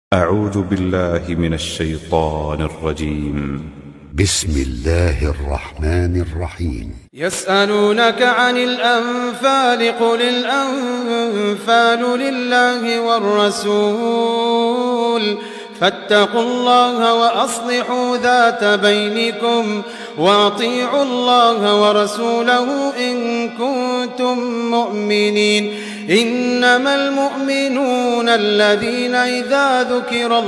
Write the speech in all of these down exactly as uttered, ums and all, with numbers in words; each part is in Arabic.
أعوذ بالله من الشيطان الرجيم. بسم الله الرحمن الرحيم. يسألونك عن الأنفال قل الأنفال لله والرسول فاتقوا الله وأصلحوا ذات بينكم وأطيعوا الله ورسوله إن كنتم مؤمنين. إنما المؤمنون الذين إذا ذكر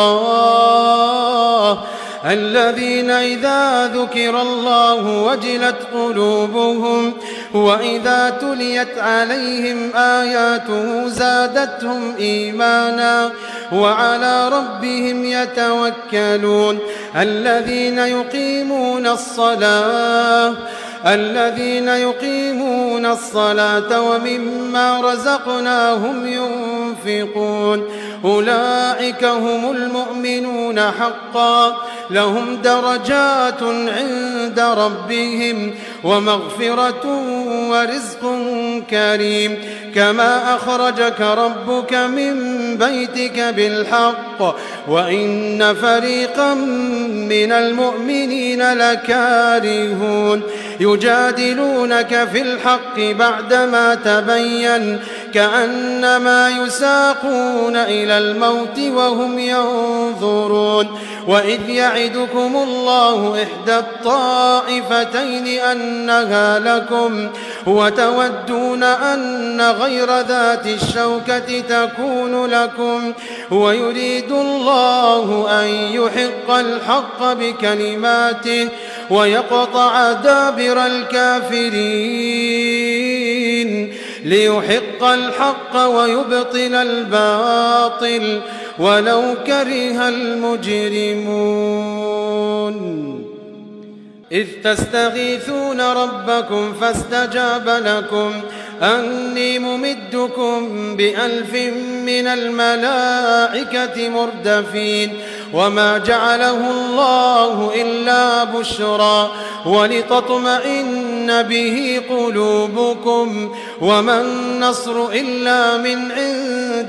الله الذين إذا ذكر الله وجلت قلوبهم وإذا تليت عليهم آياته زادتهم إيمانا وعلى ربهم يتوكلون. الذين يقيمون الصلاة الذين يقيمون الصلاة ومما رزقناهم ينفقون أولئك هم المؤمنون حقا لهم درجات عند ربهم ومغفرة ورزق كريم. كما أخرجك ربك من بيتك بالحق وإن فريقا من المؤمنين لكارهون يجادلونك في الحق بعدما تبين كأنما يساقون إلى الموت وهم ينظرون. وإذ يعدكم الله إحدى الطائفتين أنها لكم وتودون أن غير ذات الشوكة تكون لكم ويريد الله أن يحق الحق بكلماته ويقطع دابر الكافرين ليحق الحق ويبطل الباطل ولو كره المجرمون. إذ تستغيثون ربكم فاستجاب لكم أني ممدكم بألف من الملائكة مردفين. وما جعله الله إلا بشرى ولتطمئن به قلوبكم وما النصر إلا من عند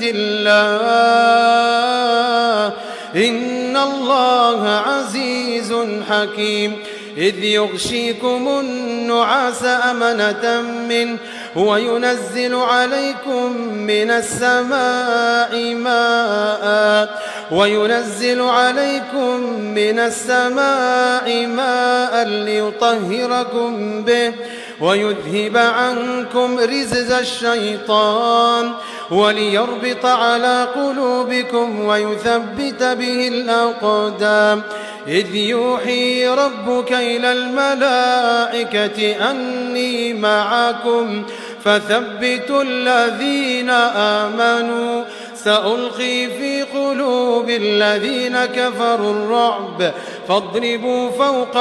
الله إن الله عزيز حكيم. إذ يغشيكم النعاس أمنة منه وينزل عليكم من السماء ماء وينزل عليكم من السماء ماء ليطهركم به ويذهب عنكم رجز الشيطان وليربط على قلوبكم ويثبت به الأقدام. إذ يوحي ربك إلى الملائكة أني معكم فثبتوا الذين آمنوا سألقي في قلوب الذين كفروا الرعب فاضربوا فوق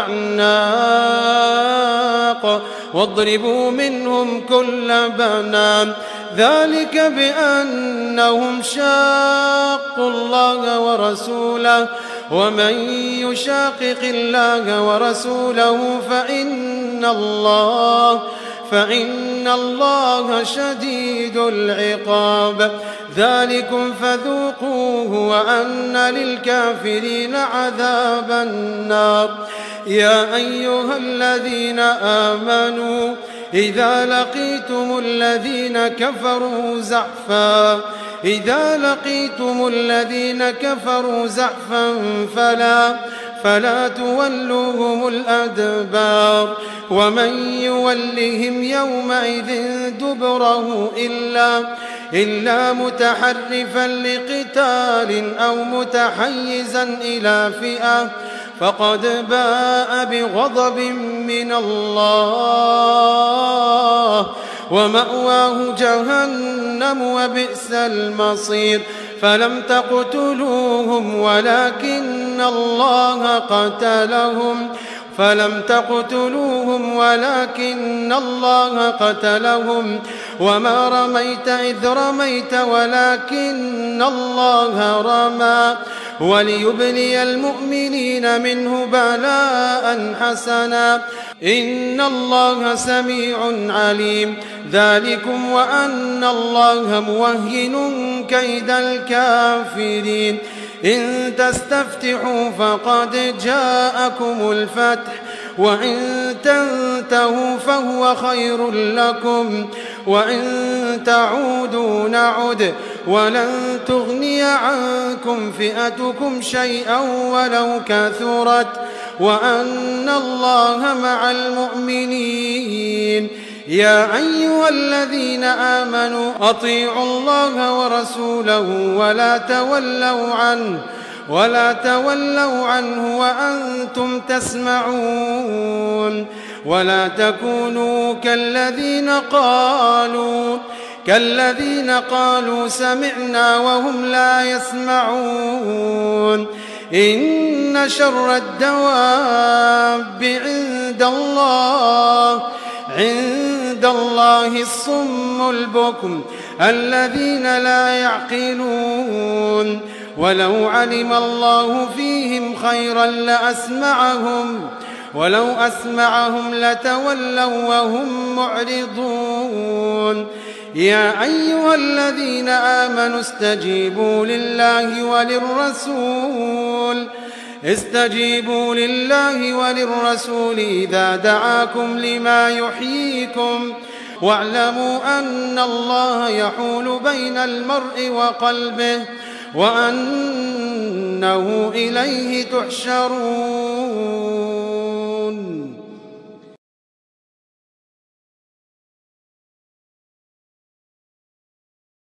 الأعناق واضربوا منهم كل بنان. ذلك بأنهم شاقوا الله ورسوله ومن يشاقق الله ورسوله فإن الله فإن الله شديد العقاب. ذلكم فذوقوه وأن للكافرين عذاب النار. يا أيها الذين آمنوا إذا لقيتم الذين كفروا زحفا إذا لقيتم الذين كفروا زحفا فلا فلا تولوهم الأدبار ومن يولهم يومئذ دبره إلا إلا متحرفا لقتال أو متحيزا إلى فئة فقد باء بغضب من الله ومأواه جهنم وبئس المصير. فلم تقتلوهم ولكن الله قتلهم فلم تقتلوهم ولكن الله قتلهم وما رميت إذ رميت ولكن الله رمى وليبلي المؤمنين منه بلاء حسنا إن الله سميع عليم. ذلكم وأن الله موهن كيد الكافرين إن تستفتحوا فقد جاءكم الفتح وإن تنتهوا فهو خير لكم وإن تعودوا نعد ولن تغني عنكم فئتكم شيئا ولو كثرت وأن الله مع المؤمنين يا أيها الذين آمنوا أطيعوا الله ورسوله ولا تولوا عنه ولا تولوا عنه وأنتم تسمعون ولا تكونوا كالذين قالوا كالذين قالوا سمعنا وهم لا يسمعون إن شر الدواب عند الله عند الله الصم البكم الذين لا يعقلون ولو علم الله فيهم خيرا لأسمعهم ولو أسمعهم لتولوا وهم معرضون يا أيها الذين آمنوا استجيبوا لله وللرسول استجيبوا لله وللرسول إذا دعاكم لما يحييكم واعلموا أن الله يحول بين المرء وقلبه وأنه إليه تحشرون.